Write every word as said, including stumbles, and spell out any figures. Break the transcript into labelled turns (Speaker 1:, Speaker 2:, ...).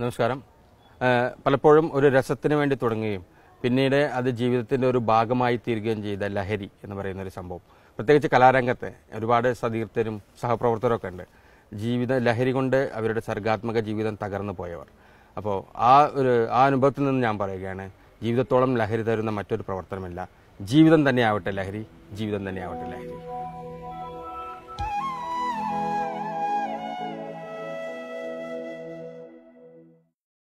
Speaker 1: നമസ്കാരം. പലപ്പോഴും ഒരു രസത്തിന് വേണ്ടി തുടങ്ങുകയും പിന്നീട് അത് ജീവിതത്തിൻ്റെ ഒരു ഭാഗമായി തീരുകയും ചെയ്ത ലഹരി എന്ന് പറയുന്ന ഒരു സംഭവം, പ്രത്യേകിച്ച് കലാരംഗത്തെ ഒരുപാട് സതീർത്ഥരും സഹപ്രവർത്തകരും ഒക്കെ ഉണ്ട്. ജീവിത ലഹരി കൊണ്ട് അവരുടെ സർഗാത്മക ജീവിതം തകർന്നു പോയവർ. അപ്പോൾ ആ ഒരു ആ അനുഭവത്തിൽ നിന്ന് ഞാൻ പറയുകയാണ്, ജീവിതത്തോളം ലഹരി തരുന്ന മറ്റൊരു പ്രവർത്തനമില്ല. ജീവിതം തന്നെയാവട്ടെ ലഹരി, ജീവിതം തന്നെയാവട്ടെ ലഹരി.